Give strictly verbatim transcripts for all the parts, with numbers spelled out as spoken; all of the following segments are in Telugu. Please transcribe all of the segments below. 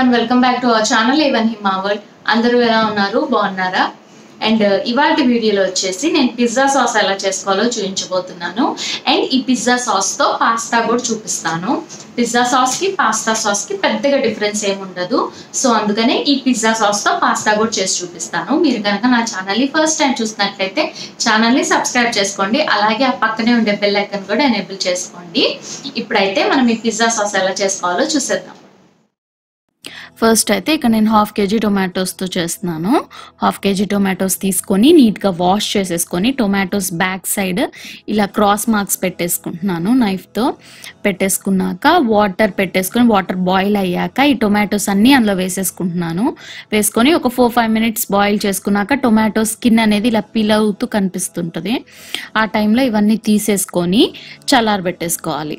everyone, welcome back to our channel Even Hima World. అందరూ ఎలా ఉన్నారు, బాగున్నారా? అండ్ ఇవాల్టి వీడియోలో వచ్చేసి నేను పిజ్జా సాస్ ఎలా చేసుకోవాలో చూపించబోతున్నాను. అండ్ ఈ పిజ్జా సాస్ తో పాస్తా కూడా చూపిస్తాను. పిజ్జా సాస్ కి పాస్తా సాస్ కి పెద్దగా డిఫరెన్స్ ఏమి ఉండదు. సో అందుకనే ఈ పిజ్జా సాస్ తో పాస్తా కూడా చేసి చూపిస్తాను. మీరు కనుక నా ఛానల్ ని ఫస్ట్ టైం చూసినట్లయితే ఛానల్ ని సబ్స్క్రైబ్ చేసుకోండి. అలాగే ఆ పక్కనే ఉండే బెల్ ఐకాన్ కూడా ఎనేబుల్ చేసుకోండి. ఇప్పుడైతే మనం ఈ పిజ్జా సాస్ ఎలా చేసుకోవాలో చూసేద్దాం. ఫస్ట్ అయితే ఇక్కడ నేను హాఫ్ కేజీ టొమాటోస్తో చేస్తున్నాను. హాఫ్ కేజీ టొమాటోస్ తీసుకొని నీట్గా వాష్ చేసేసుకొని టొమాటోస్ బ్యాక్ సైడ్ ఇలా క్రాస్ మార్క్స్ పెట్టేసుకుంటున్నాను. నైఫ్తో పెట్టేసుకున్నాక వాటర్ పెట్టేసుకొని వాటర్ బాయిల్ అయ్యాక ఈ టొమాటోస్ అన్నీ అందులో వేసేసుకుంటున్నాను. వేసుకొని ఒక ఫోర్ ఫైవ్ మినిట్స్ బాయిల్ చేసుకున్నాక టొమాటో స్కిన్ అనేది ఇలా పీల్ అవుతూ కనిపిస్తుంటుంది. ఆ టైంలో ఇవన్నీ తీసేసుకొని చల్లారబెట్టేసుకోవాలి.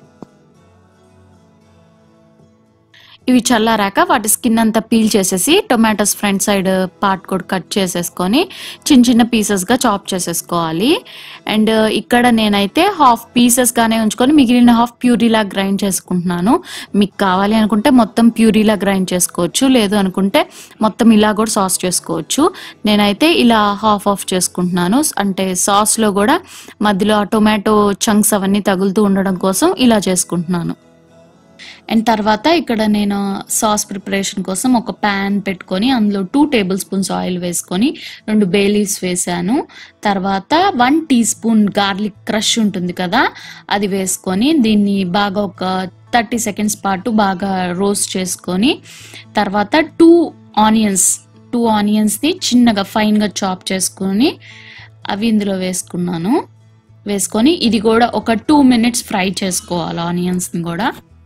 ఇవి చల్లారాక వాటి స్కిన్ అంతా పీల్ చేసేసి టొమాటోస్ ఫ్రంట్ సైడ్ పార్ట్ కూడా కట్ చేసేసుకొని చిన్న చిన్న పీసెస్గా చాప్ చేసేసుకోవాలి. అండ్ ఇక్కడ నేనైతే హాఫ్ పీసెస్గానే ఉంచుకొని మిగిలిన హాఫ్ ప్యూరీలా గ్రైండ్ చేసుకుంటున్నాను. మీకు కావాలి అనుకుంటే మొత్తం ప్యూరీలా గ్రైండ్ చేసుకోవచ్చు, లేదు అనుకుంటే మొత్తం ఇలా కూడా సాస్ చేసుకోవచ్చు. నేనైతే ఇలా హాఫ్ ఆఫ్ చేసుకుంటున్నాను. అంటే సాస్లో కూడా మధ్యలో టొమాటో చంక్స్ అవన్నీ తగులుతూ ఉండడం కోసం ఇలా చేసుకుంటున్నాను. అండ్ తర్వాత ఇక్కడ నేను సాస్ ప్రిపరేషన్ కోసం ఒక ప్యాన్ పెట్టుకొని అందులో టూ టేబుల్ స్పూన్స్ ఆయిల్ వేసుకొని రెండు బే లీవ్స్ వేసాను. తర్వాత one teaspoon garlic crush ఉంటుంది కదా, అది వేసుకొని దీన్ని బాగా ఒక థర్టీ సెకండ్స్ పాటు బాగా రోస్ట్ చేసుకొని తర్వాత టూ ఆనియన్స్ టూ ఆనియన్స్ని చిన్నగా ఫైన్గా చాప్ చేసుకొని అవి ఇందులో వేసుకున్నాను. వేసుకొని ఇది కూడా ఒక టూ మినిట్స్ ఫ్రై చేసుకోవాలి ఆనియన్స్ని కూడా.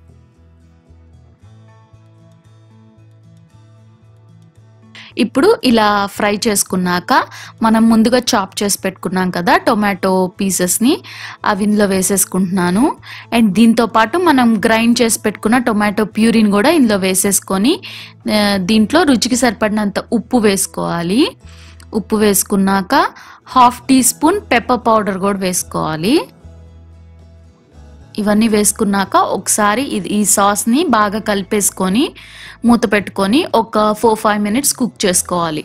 ఇప్పుడు ఇలా ఫ్రై చేసుకున్నాక మనం ముందుగా చాప్ చేసి పెట్టుకున్నాం కదా టొమాటో పీసెస్ని, అవి ఇందులో వేసేసుకుంటున్నాను. అండ్ దీంతో పాటు మనం గ్రైండ్ చేసి పెట్టుకున్న టొమాటో ప్యూరీని కూడా ఇందులో వేసేసుకొని దీంట్లో రుచికి సరిపడినంత ఉప్పు వేసుకోవాలి. ఉప్పు వేసుకున్నాక half teaspoon pepper powder కూడా వేసుకోవాలి. ఇవన్నీ వేసుకున్నాక ఒకసారి ఇది ఈ సాస్ని బాగా కలిపేసుకొని మూత పెట్టుకొని ఒక ఫోర్ ఫైవ్ మినిట్స్ కుక్ చేసుకోవాలి.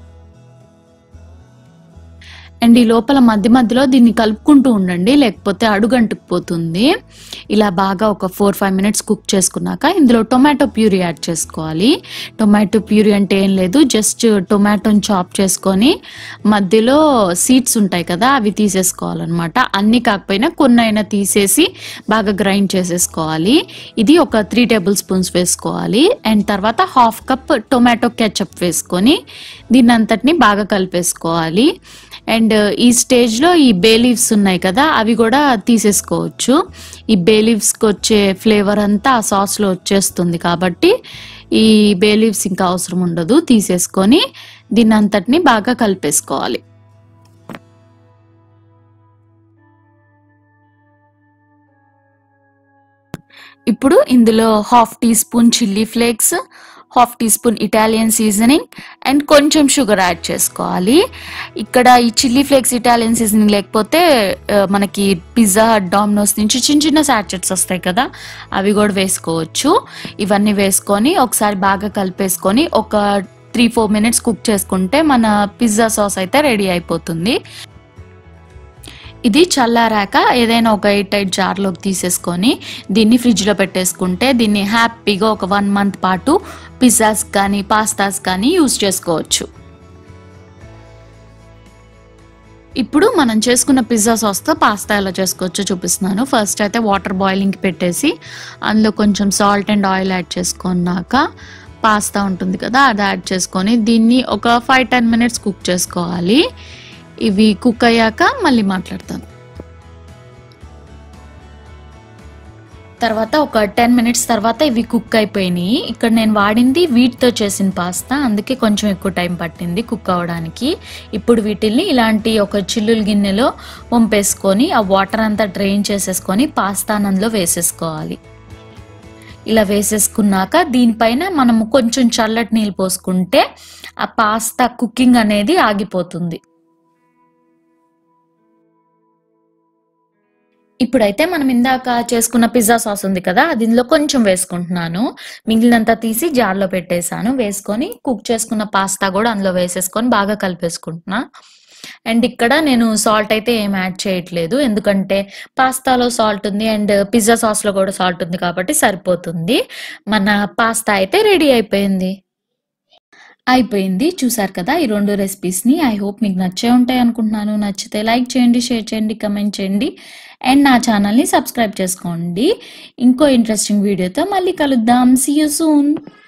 అండ్ ఈ లోపల మధ్య మధ్యలో దీన్ని కలుపుకుంటూ ఉండండి, లేకపోతే అడుగంటుకుపోతుంది. ఇలా బాగా ఒక ఫోర్ ఫైవ్ మినిట్స్ కుక్ చేసుకున్నాక ఇందులో టొమాటో ప్యూరీ యాడ్ చేసుకోవాలి. టొమాటో ప్యూరీ అంటే ఏం లేదు, జస్ట్ టొమాటోని చాప్ చేసుకొని మధ్యలో సీడ్స్ ఉంటాయి కదా అవి తీసేసుకోవాలన్నమాట. అన్నీ కాకపోయినా కొన్ని అయినా తీసేసి బాగా గ్రైండ్ చేసేసుకోవాలి. ఇది ఒక త్రీ టేబుల్ స్పూన్స్ వేసుకోవాలి. అండ్ తర్వాత హాఫ్ కప్ టొమాటో కెచప్ వేసుకొని దీన్ని అంతటిని బాగా కలిపేసుకోవాలి. అండ్ ఈ స్టేజ్లో ఈ బే లీవ్స్ ఉన్నాయి కదా అవి కూడా తీసేసుకోవచ్చు. ఈ బే లీవ్స్కి వచ్చే ఫ్లేవర్ అంతా ఆ సాస్లో వచ్చేస్తుంది కాబట్టి ఈ బే లీవ్స్ ఇంకా అవసరం ఉండదు, తీసేసుకొని దీన్ని అంతటిని బాగా కలిపేసుకోవాలి. ఇప్పుడు ఇందులో half teaspoon chilli flakes, half teaspoon Italian seasoning and కొంచెం షుగర్ యాడ్ చేసుకోవాలి. ఇక్కడ ఈ చిల్లీ ఫ్లేక్స్ ఇటాలియన్ సీజనింగ్ లేకపోతే మనకి పిజ్జా డామినోస్ నుంచి చిన్న చిన్న శాచెట్స్ వస్తాయి కదా అవి కూడా వేసుకోవచ్చు. ఇవన్నీ వేసుకొని ఒకసారి బాగా కలిపేసుకొని ఒక త్రీ ఫోర్ మినిట్స్ కుక్ చేసుకుంటే మన పిజ్జా సాస్ అయితే రెడీ అయిపోతుంది. ఇది చల్లారాక ఏదైనా ఒక ఎయిట్ ఎయిట్ జార్లోకి తీసేసుకొని దీన్ని ఫ్రిడ్జ్లో పెట్టేసుకుంటే దీన్ని హ్యాపీగా ఒక వన్ మంత్ పాటు పిజ్జాస్ కానీ పాస్తాస్ కానీ యూజ్ చేసుకోవచ్చు. ఇప్పుడు మనం చేసుకున్న పిజ్జా సాస్తో పాస్తా ఎలా చేసుకోవచ్చో చూపిస్తున్నాను. ఫస్ట్ అయితే వాటర్ బాయిలింగ్కి పెట్టేసి అందులో కొంచెం సాల్ట్ అండ్ ఆయిల్ యాడ్ చేసుకున్నాక పాస్తా ఉంటుంది కదా అది యాడ్ చేసుకొని దీన్ని ఒక ఫైవ్ టెన్ మినిట్స్ కుక్ చేసుకోవాలి. ఇవి కుక్ అయ్యాక మళ్ళీ మాట్లాడతాను. తర్వాత ఒక టెన్ మినిట్స్ తర్వాత ఇవి కుక్ అయిపోయినాయి. ఇక్కడ నేను వాడింది వీటితో చేసిన పాస్తా, అందుకే కొంచెం ఎక్కువ టైం పట్టింది కుక్ అవ్వడానికి. ఇప్పుడు వీటిల్ని ఇలాంటి ఒక చిల్లుల గిన్నెలో వంపేసుకొని ఆ వాటర్ అంతా డ్రైన్ చేసేసుకొని పాస్తా అందులో వేసేసుకోవాలి. ఇలా వేసేసుకున్నాక దీనిపైన మనము కొంచెం చల్లటి నీళ్ళు పోసుకుంటే ఆ పాస్తా కుకింగ్ అనేది ఆగిపోతుంది. ఇప్పుడైతే మనం ఇందాక చేసుకున్న పిజ్జా సాస్ ఉంది కదా, అది ఇందులో కొంచెం వేసుకుంటున్నాను. మిగిలినంతా తీసి జార్లో పెట్టేశాను. వేసుకొని కుక్ చేసుకున్న పాస్తా కూడా అందులో వేసేసుకొని బాగా కలిపేసుకుంటున్నా. అండ్ ఇక్కడ నేను సాల్ట్ అయితే ఏం యాడ్ చేయట్లేదు, ఎందుకంటే పాస్తాలో సాల్ట్ ఉంది అండ్ పిజ్జా సాస్లో కూడా సాల్ట్ ఉంది కాబట్టి సరిపోతుంది. మన పాస్తా అయితే రెడీ అయిపోయింది. అయిపోయింది చూసారు కదా ఈ రెండు రెసిపీస్ని. ఐ హోప్ మీకు నచ్చే ఉంటాయి అనుకుంటున్నాను. నచ్చితే లైక్ చేయండి, షేర్ చేయండి, కమెంట్ చేయండి అండ్ నా ఛానల్ని సబ్స్క్రైబ్ చేసుకోండి. ఇంకో ఇంట్రెస్టింగ్ వీడియోతో మళ్ళీ కలుద్దాం. See you soon.